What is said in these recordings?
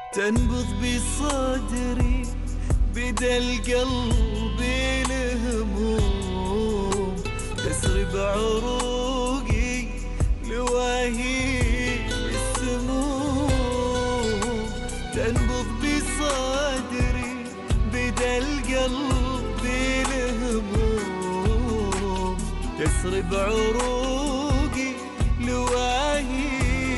تنبض بصدري بدل قلبي الهموم، تسري بعروقي لواهي السموم. تنبض بصدري بدل قلبي الهموم، تسري بعروقي لواهي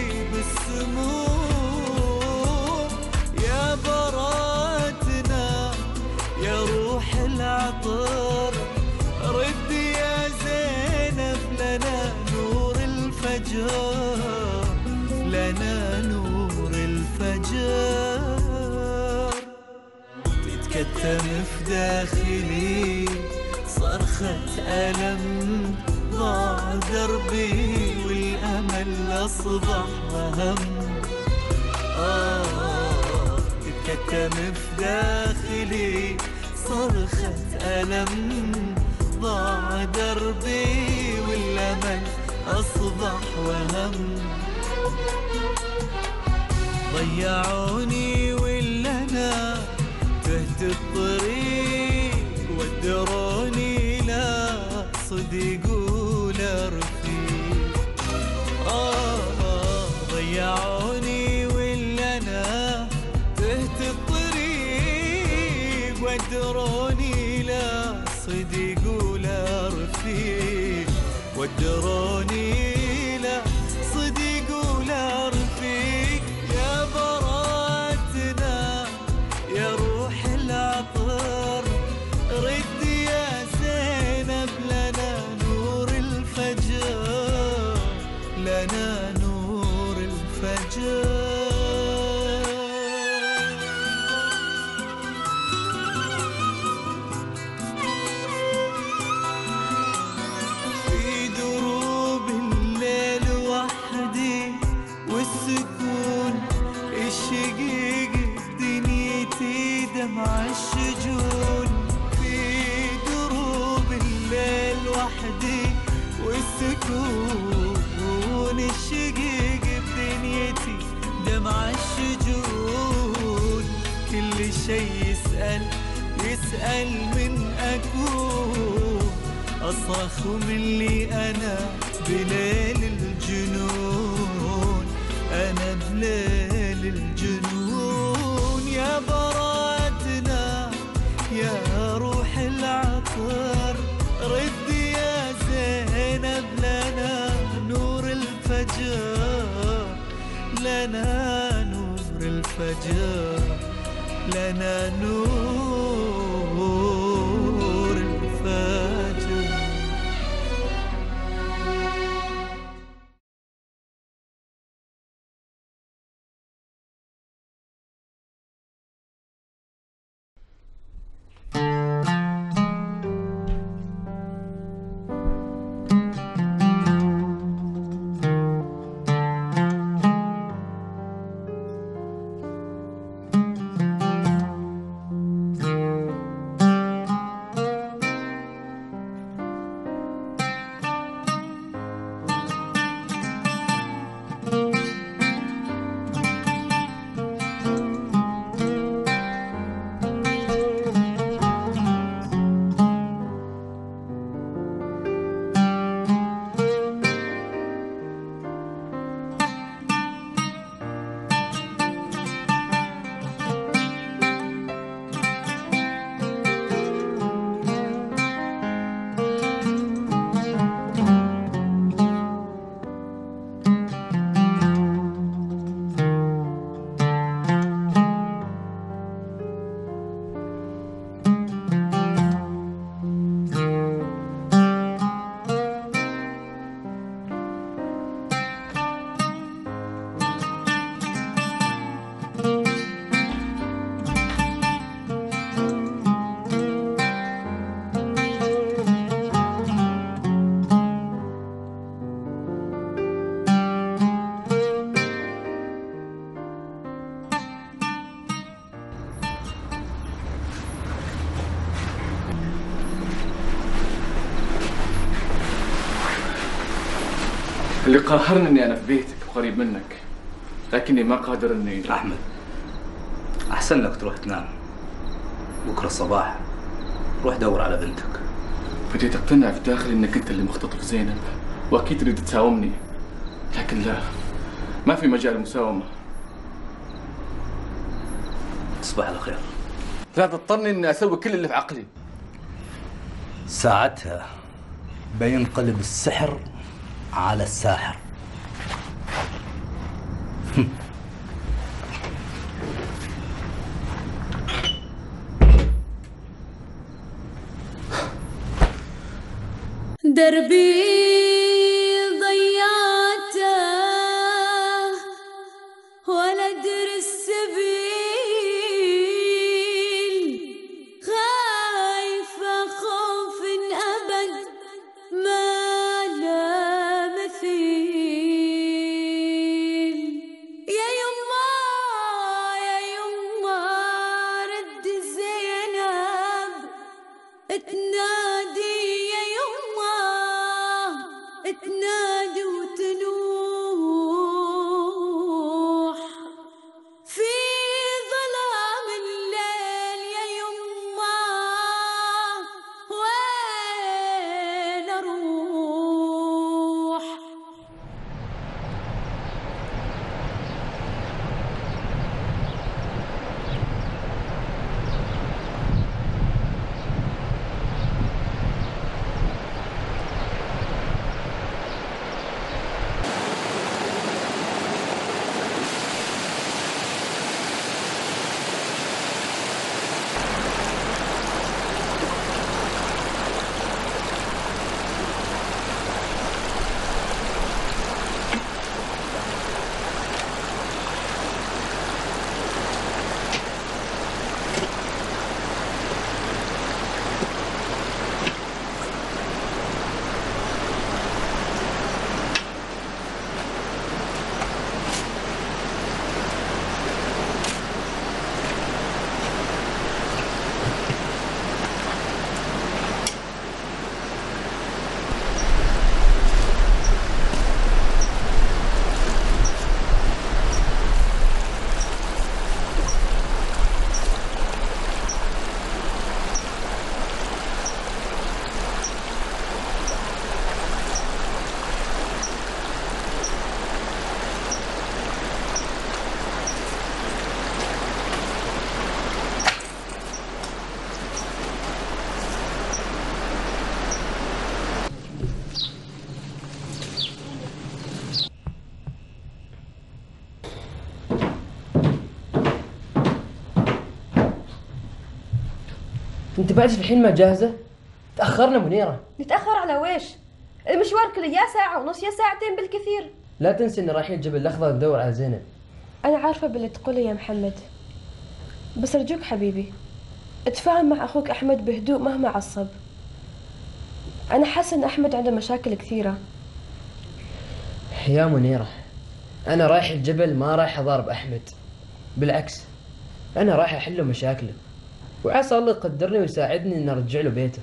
بالسموم. يا براتنا يا روح العطر، رد يا زينب لنا نور الفجر، لنا نور الفجر. تتكتم في داخلي صرخة ألم، ضاع دربي والأمل أصبح وهم. تتكتم في داخلي صرخة ألم، ضاع دربي والأمل أصبح وهم. ضيعوني ولا أنا تهت الطريق، ودروني لا صديق ولا رفيق. ضيعوني ولا أنا تهت الطريق، ودروني لا صديق ولا رفيق، ودروني لا صديق ولا رفيق. يا براتنا يا روح العطر، رد يا زينب لنا نور الفجر، لنا نور الفجر. في دروب الليل وحدي والسكون الشقيق، دنيتي دمع الشجون. في دروب الليل وحدي والسكون الشقيق، بدنيتي دمع الشجون. كل شي يسأل من أكون، أصرخ من لي أنا بليل الجنون، أنا بليل الجنون. يا براتنا يا روح العطر، رد يا زينب لنا نور الفجر، لنا نور الفجر، لنا نور الفجر. اللي قاهرني اني انا في بيتك وقريب منك، لكني ما قادر اني. احمد، أحسن لك تروح تنام. بكرة الصباح روح دور على بنتك. بديت أقتنع في داخلي إنك أنت اللي مختطف زينب، وأكيد تريد تساومني، لكن لا، ما في مجال المساومة. تصبح على خير. لا تضطرني إني أسوي كل اللي في عقلي. ساعتها بينقلب السحر على الساحر. دربي ضيعته ولا أدري السبيل، خايفة خوف أبد ما لا مثيل. يا يما يا يما رد زينب تنادي، يا يما تنادي وتنوح في ظلام الليل. يا يما وين اروح؟ انت بعد الحين ما جاهزة؟ تأخرنا منيرة. نتأخر على ويش؟ المشوار كله يا ساعة ونص يا ساعتين بالكثير. لا تنسي ان رايحين جبل الأخضر ندور على زينب. أنا عارفة باللي تقوله يا محمد، بس أرجوك حبيبي اتفاهم مع أخوك أحمد بهدوء مهما عصب. أنا حاسة إن أحمد عنده مشاكل كثيرة. يا منيرة، أنا رايح الجبل ما رايح أضارب أحمد، بالعكس أنا رايح أحل مشاكله، وعسى الله يقدرني ويساعدني إن أرجع له بيته.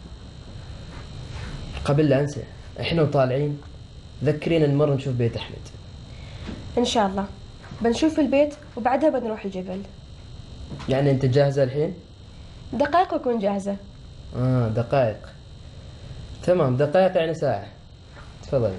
قبل لا أنسى، إحنا وطالعين ذكرينا نمر نشوف بيت أحمد. إن شاء الله بنشوف البيت وبعدها بنروح الجبل. يعني أنت جاهزة الحين؟ دقائق وأكون جاهزة. دقائق. تمام، دقائق يعني ساعة. تفضلي.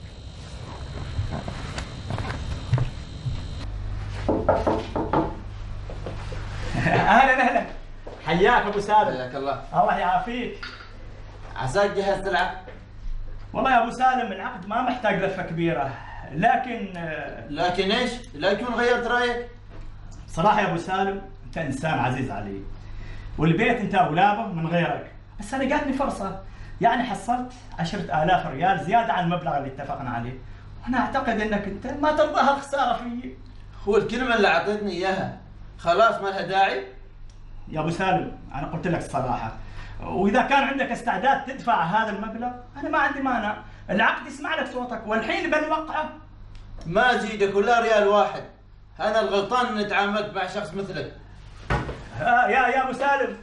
اهلا حياك ابو سالم. حياك الله. الله يعافيك. عساك جهزت العقد؟ والله يا ابو سالم العقد ما محتاج لفه كبيره، لكن ايش؟ لا يكون غيرت رايك؟ صراحه يا ابو سالم انت انسان عزيز علي، والبيت انت اولابه من غيرك، بس انا جاتني فرصه، يعني حصلت 10,000 ريال زياده عن المبلغ اللي اتفقنا عليه، وانا اعتقد انك انت ما ترضاها الخساره فيي. هو الكلمه اللي اعطيتني اياها خلاص ما لها داعي؟ يا ابو سالم انا قلت لك الصراحه، واذا كان عندك استعداد تدفع هذا المبلغ انا ما عندي مانع، العقد يسمع لك صوتك والحين بنوقعه. ما ازيدك ولا ريال واحد، انا الغلطان اني تعاملت مع شخص مثلك. يا ابو سالم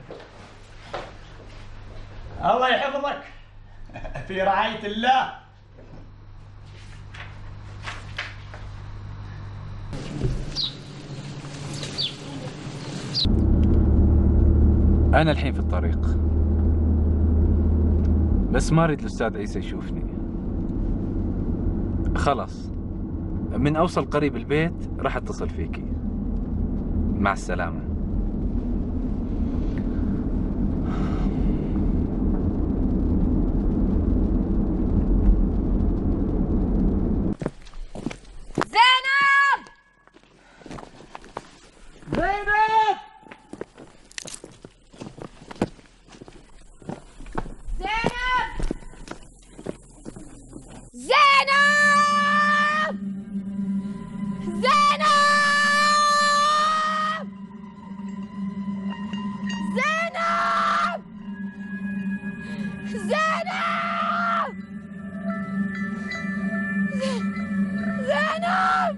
الله يحفظك في رعايه الله. أنا الحين في الطريق، بس ما أريد الأستاذ عيسى يشوفني. خلاص، من أوصل قريب البيت راح أتصل فيكي. مع السلامة. زينب! زينب! زينب! زينب! زينب! زينب! زينب!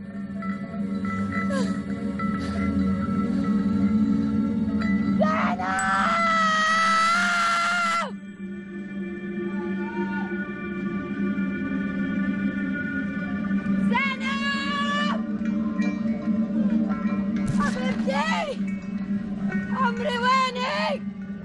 حبيبتي عمري وينك؟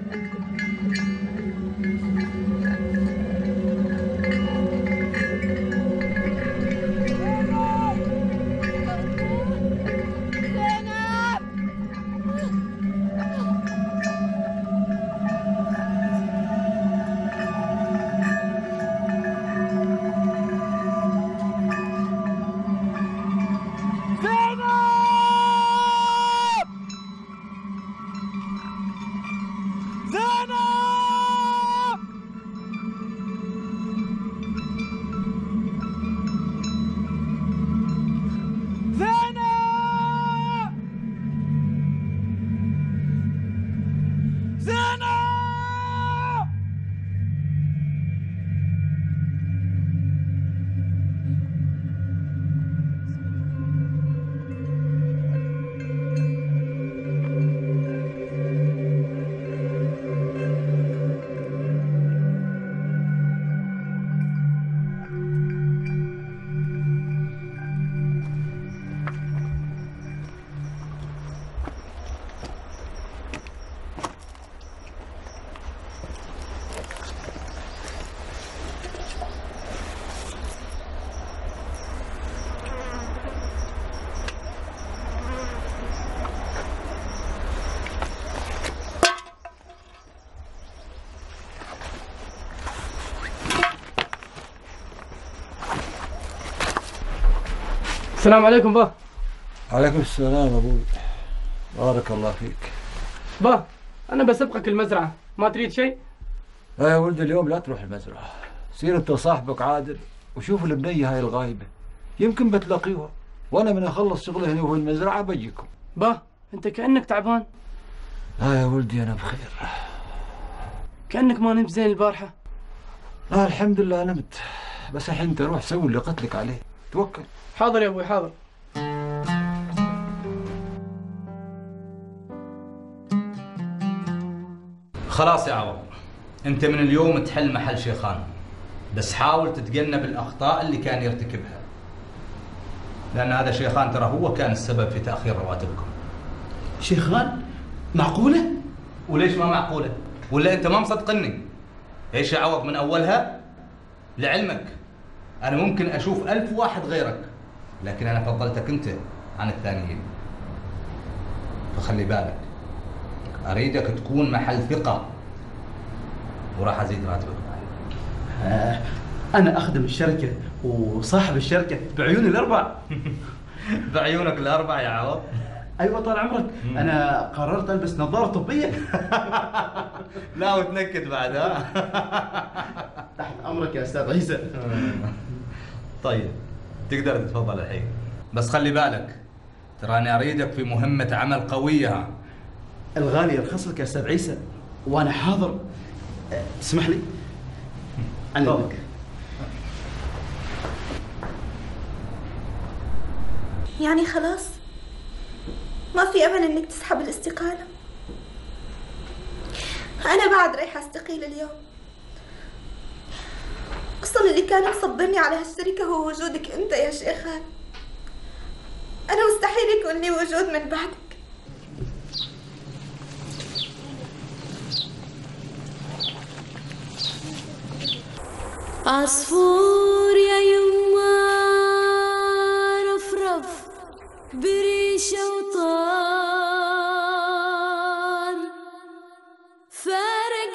السلام عليكم با. عليكم السلام ابوي، بارك الله فيك. با انا بسبقك المزرعه، ما تريد شيء؟ لا يا ولد، اليوم لا تروح المزرعه، سير انت وصاحبك عادل وشوف البنيه هاي الغايبه، يمكن بتلاقيوها، وانا من اخلص شغلي هنا وفي المزرعه بجيكم. با انت كانك تعبان. لا يا ولدي انا بخير. كانك ما نمت زين البارحه. لا الحمد لله نمت، بس الحين انت روح سوي اللي قلت لك عليه، توكل. حاضر يا ابوي حاضر. خلاص يا عوض، انت من اليوم تحل محل شيخان، بس حاول تتجنب الاخطاء اللي كان يرتكبها، لان هذا شيخان ترى هو كان السبب في تاخير رواتبكم. شيخان؟ معقوله؟ وليش ما معقوله؟ ولا انت ما مصدقني؟ ايش يا عوض من اولها؟ لعلمك انا ممكن اشوف 1000 واحد غيرك، لكن انا فضلتك انت عن الثانيين، فخلي بالك، اريدك تكون محل ثقه، وراح ازيد راتبك. انا اخدم الشركه وصاحب الشركه بعيوني الاربع. بعيونك الاربع يا عوض؟ ايوه طال عمرك، انا قررت البس نظاره طبيه. لا وتنكد بعد ها؟ تحت امرك يا استاذ عيسى. طيب تقدر تتفضل الحين، بس خلي بالك تراني اريدك في مهمه عمل قويه. الغالي يرخص لك يا استاذ عيسى وانا حاضر. تسمح لي؟ عنك. يعني خلاص ما في امل انك تسحب الاستقاله؟ انا بعد رايحه استقيل اليوم، اصلا اللي كان مصبرني على هالشركه هو وجودك انت يا شيخان. انا مستحيل يكون لي وجود من بعدك. عصفور يا يما رفرف بريشة وطار فارق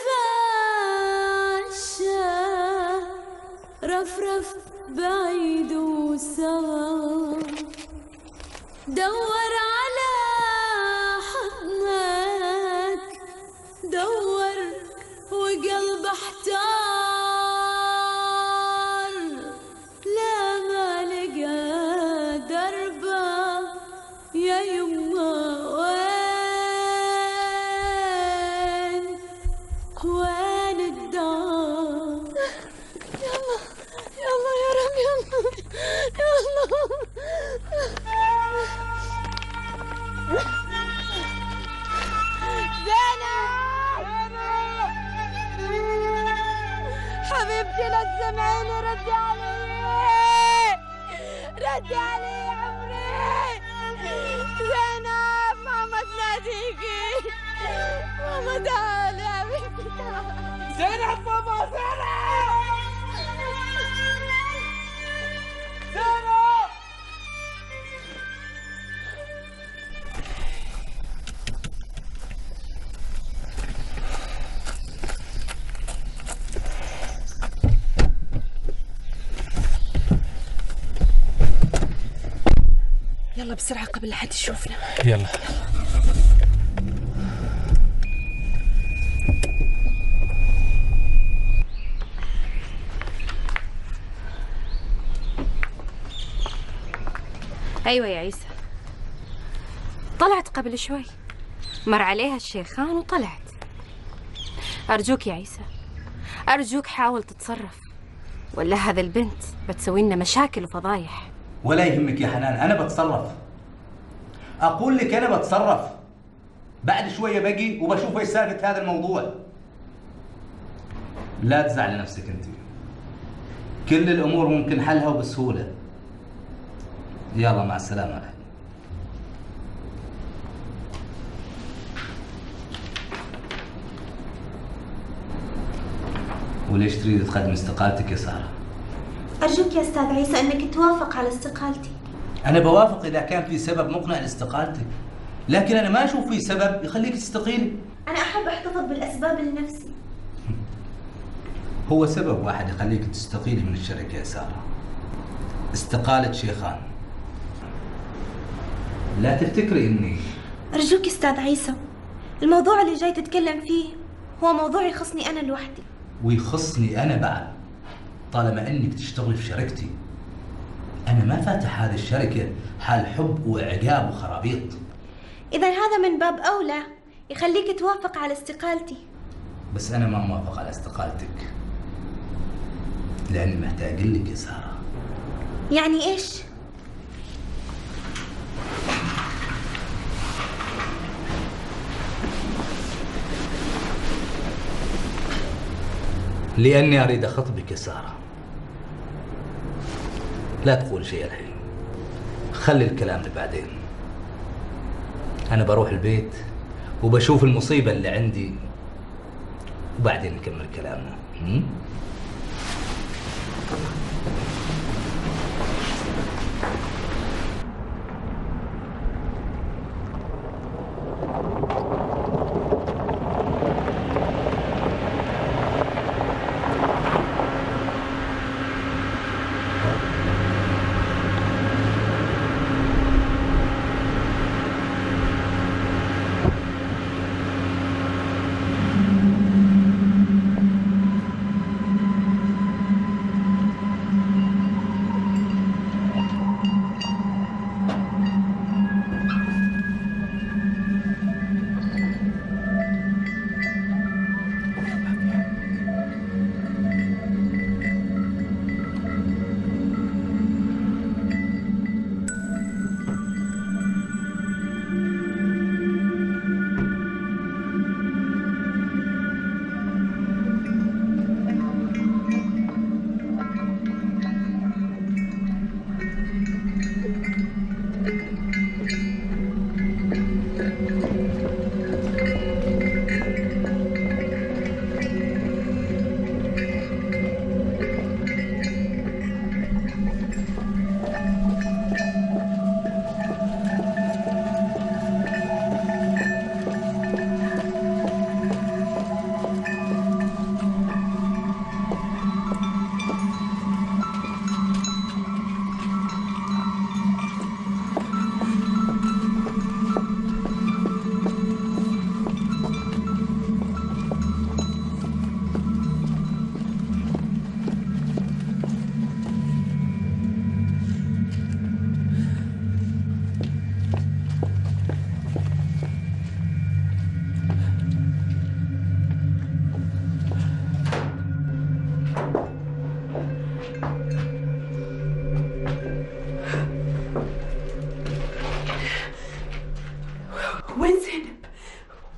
دفاشة رفرف بعيد وسوا دور على حضنك دور وقلب احتار لا ما لقى دربه يا يما وين الدار يلا يلا يا رب يلا يلا حبيبتي لا تسمعيني ردي علي ردي علي يا عمري زينب ماما تناديكي ماما تعالي يا حبيبتي تعالي زينب ماما زينب زينب يلا بسرعة قبل لا حد يشوفنا. يلا. أيوة يا عيسى، طلعت قبل شوي، مر عليها الشيخان وطلعت. أرجوك يا عيسى، أرجوك حاول تتصرف، ولا هذا البنت بتسوي لنا مشاكل وفضايح. ولا يهمك يا حنان، أنا بتصرف. أقول لك أنا بتصرف. بعد شوية باجي وبشوف إيش سالفة هذا الموضوع. لا تزعلي نفسك أنت. كل الأمور ممكن حلها وبسهولة. يلا مع السلامة. وليش تريد تقدم استقالتك يا سارة؟ أرجوك يا أستاذ عيسى أنك توافق على استقالتي. أنا بوافق إذا كان في سبب مقنع لاستقالتك، لكن أنا ما أشوف في سبب يخليك تستقيلي. أنا أحب أحتفظ بالأسباب لنفسي. هو سبب واحد يخليك تستقيلي من الشركة يا سارة، استقالة شيخان. لا تفتكري إني أرجوك أستاذ عيسى، الموضوع اللي جاي تتكلم فيه هو موضوع يخصني أنا لوحدي. ويخصني أنا بعد، طالما إنك تشتغلي في شركتي. أنا ما فاتح هذه الشركة حال حب وإعجاب وخرابيط. إذا هذا من باب أولى يخليك توافق على استقالتي. بس أنا ما موافق على استقالتك، لأني محتاج لك يا سارة. يعني إيش؟ لأني أريد أخطبك يا سارة. لا تقول شيء الحين، خلي الكلام لبعدين. أنا بروح البيت وبشوف المصيبة اللي عندي وبعدين نكمل كلامنا.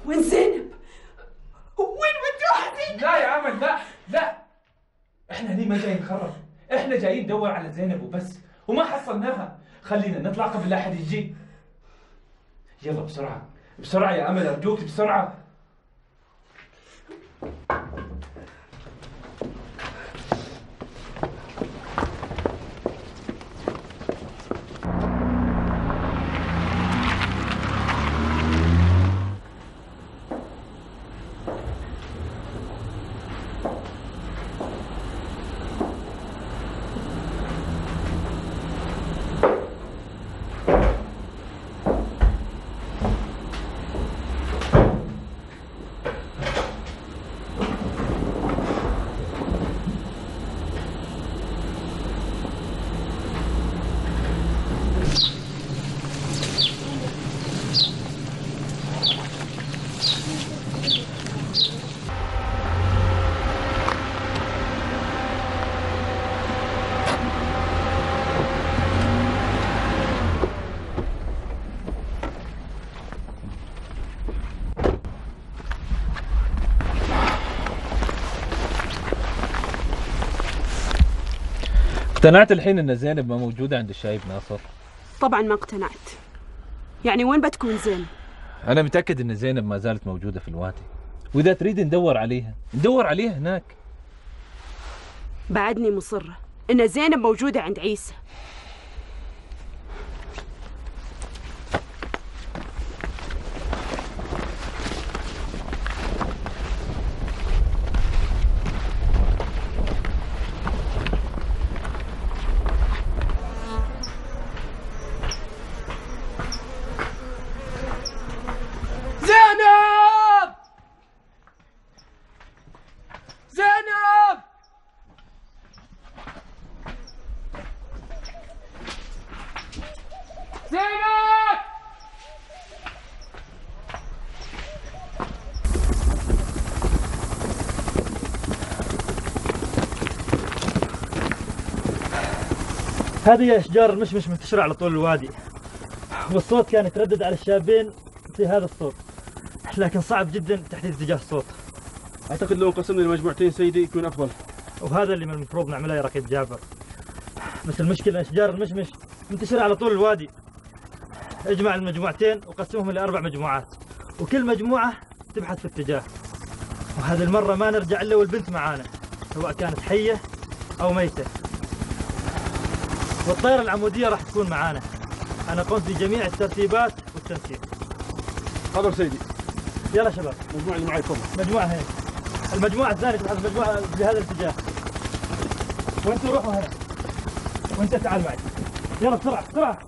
وين زينب؟ وين ودوها زينب؟ لا يا امل، لا لا، احنا هني ما جايين نخرب، احنا جايين ندور على زينب وبس، وما حصلناها. خلينا نطلع قبل لا احد يجي. يلا بسرعه بسرعه يا امل، ارجوك بسرعه. اقتنعت الحين ان زينب ما موجودة عند الشايب ناصر؟ طبعا ما اقتنعت. يعني وين بتكون زينب؟ انا متأكد ان زينب ما زالت موجودة في الوادي، واذا تريد ندور عليها هناك. بعدني مصرة ان زينب موجودة عند عيسى. زينب! زينب! زينب! هذه أشجار المشمش منتشرة على طول الوادي، والصوت كان يتردد على الشابين في هذا الصوت، لكن صعب جدا تحديد اتجاه الصوت. اعتقد لو قسمنا المجموعتين سيدي يكون افضل. وهذا اللي من المفروض نعمله يا رقيب جابر. بس المشكلة أشجار المشمش منتشرة على طول الوادي. اجمع المجموعتين وقسمهم إلى 4 مجموعات، وكل مجموعة تبحث في اتجاه. وهذه المرة ما نرجع إلا والبنت معانا، سواء كانت حية أو ميتة. والطيرة العمودية راح تكون معانا. أنا قمت بجميع الترتيبات والتنسيق. حاضر سيدي. يلا شباب. المجموعة اللي معي تفضل. مجموعة هنا. المجموعة الثانية تبحث مجموعة بهذا الاتجاه. وأنتوا روحوا هنا. وأنت تعال معي. يلا بسرعة بسرعة.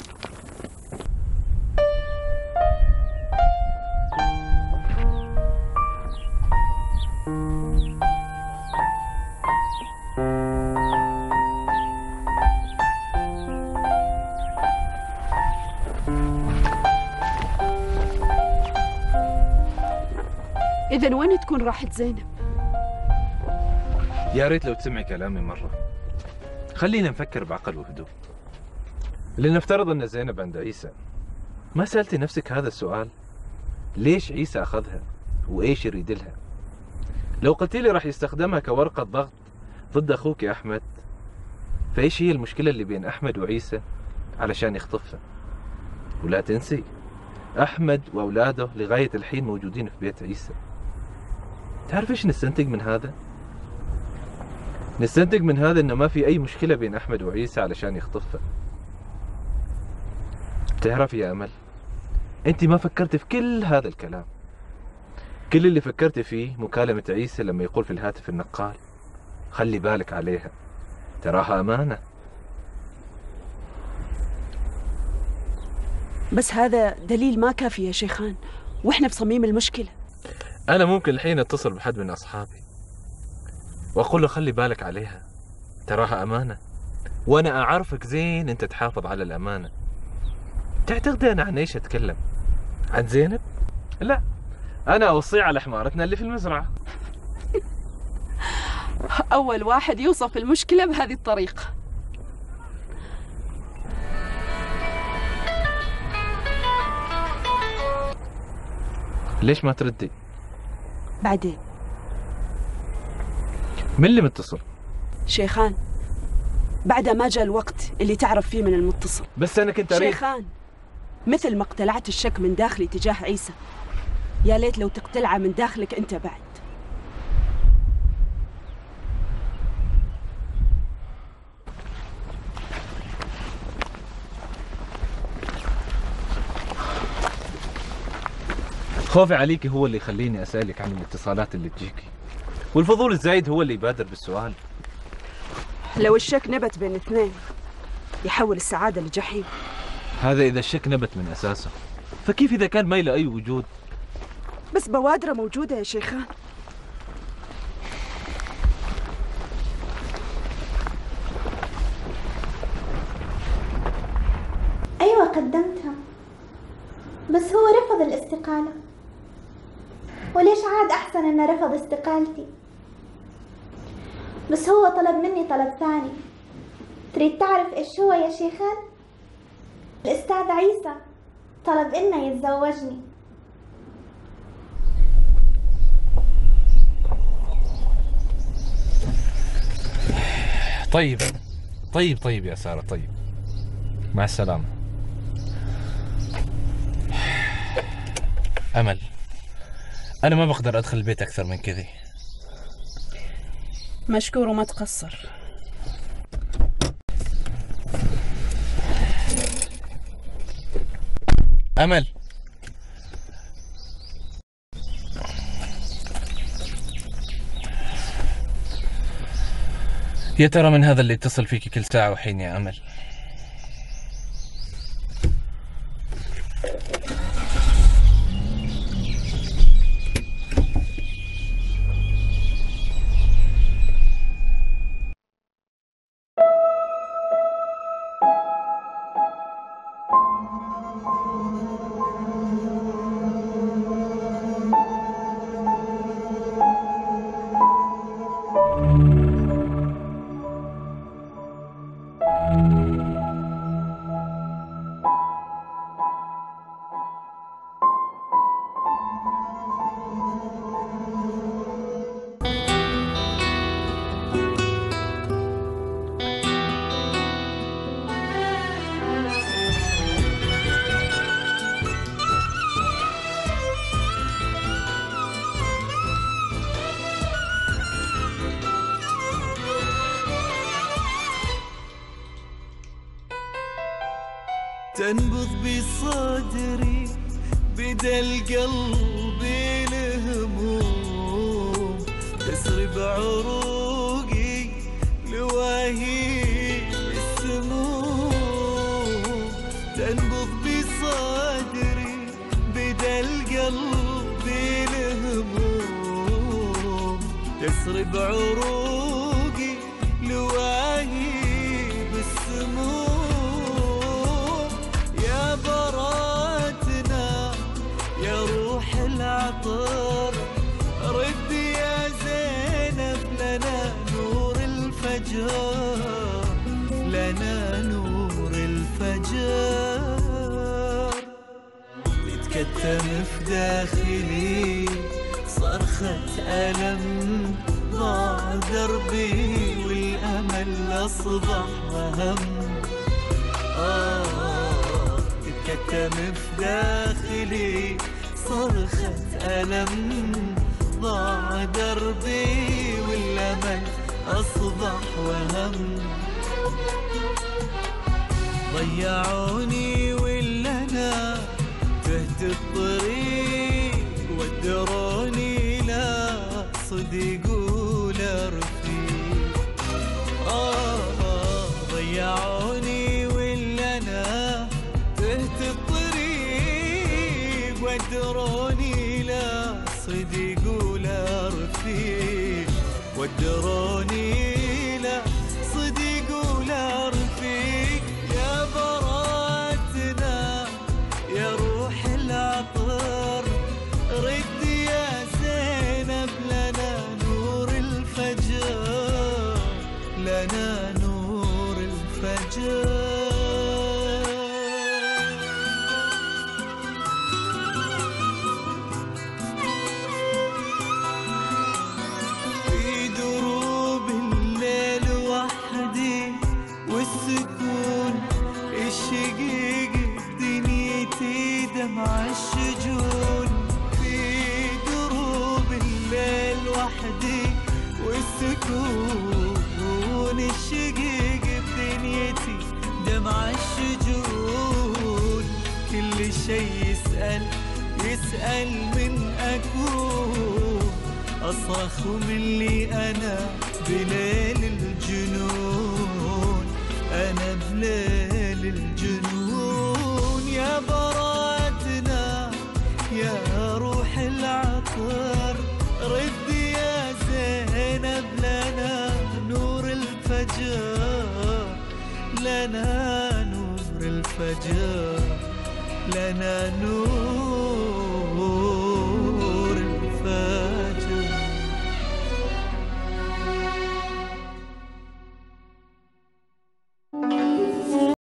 إذا وين تكون راحت زينب؟ يا ريت لو تسمعي كلامي مرة. خلينا نفكر بعقل وهدوء. لنفترض ان زينب عند عيسى. ما سألتي نفسك هذا السؤال؟ ليش عيسى أخذها؟ وإيش يريد لها؟ لو قلت لي راح يستخدمها كورقة ضغط ضد أخوك يا أحمد، فإيش هي المشكلة اللي بين أحمد وعيسى علشان يخطفها؟ ولا تنسي أحمد وأولاده لغاية الحين موجودين في بيت عيسى. تعرف إيش نستنتج من هذا؟ نستنتج من هذا إنه ما في أي مشكلة بين أحمد وعيسى علشان يخطفها. تعرف يا أمل، أنت ما فكرت في كل هذا الكلام. كل اللي فكرت فيه مكالمة عيسى لما يقول في الهاتف النقال خلي بالك عليها، تراها أمانة. بس هذا دليل ما كافي يا شيخان، وإحنا في صميم المشكلة. أنا ممكن الحين أتصل بحد من أصحابي وأقول له خلي بالك عليها، تراها أمانة، وأنا أعرفك زين أنت تحافظ على الأمانة. تعتقد أنا عن إيش أتكلم؟ عن زينب؟ لا، أنا أوصي على حمارتنا اللي في المزرعة. أول واحد يوصف المشكلة بهذه الطريقة. ليش ما تردي؟ بعدين. من اللي متصل؟ شيخان، بعد ما جاء الوقت اللي تعرف فيه من المتصل. بس أنا كنت أريد شيخان، مثل ما اقتلعت الشك من داخلي تجاه عيسى، يا ليت لو تقتلعه من داخلك أنت بعد. خوفي عليكي هو اللي يخليني أسألك عن الاتصالات اللي تجيكي، والفضول الزايد هو اللي يبادر بالسؤال. لو الشك نبت بين اثنين يحول السعادة لجحيم. هذا إذا الشك نبت من أساسه، فكيف إذا كان ما له أي وجود؟ بس بوادره موجودة يا شيخان. أيوة قدمتها، بس هو رفض الاستقالة. وليش عاد أحسن إنه رفض استقالتي؟ بس هو طلب مني طلب ثاني. تريد تعرف إيش هو يا شيخان؟ الأستاذ عيسى طلب إنه يتزوجني. طيب يا سارة، طيب، مع السلامة. أمل، أنا ما بقدر أدخل البيت أكثر من كذي. مشكور وما تقصر. أمل، يا ترى من هذا اللي يتصل فيك كل ساعة وحين يا أمل؟ تنبض بصدري بدا القلب الهموم تسري بعروقي لواهي السموم. تنبض بصدري بدا القلب الهموم تسري بعروقي لواهي بالسموم. يا براتنا يا روح العطر رد يا زينب لنا نور الفجر لنا نور الفجر. تتكتم في داخلي صرخة ألم ضاع دربي والأمل أصبح وهم. تتكتم في داخلي صرخة ألم ضاع دربي والأمل أصبح وهم. ضيعوني ولا أنا تهت الطريق ودروني لا صديق ولا رفيق. ضيعوني ولا أنا تهت الطريق ودروني لا صديق ولا رفيق. ودروني لا صديق ولا رفيق. يا براتنا يا روح العطر رد يا زينب لنا نور الفجر لنا نور الفجر. وحدي والسكون الشقيق بدنيتي دمع الشجون كل شي يسأل من أكون أصرخ من لي أنا بليل الجنون أنا بليل الجنون يا براءتنا يا روح العطر ردي يا زينب لنا نور الفجر لنا نور الفجر لنا نور